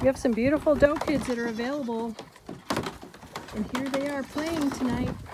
We have some beautiful doe kids that are available. And here they are playing tonight.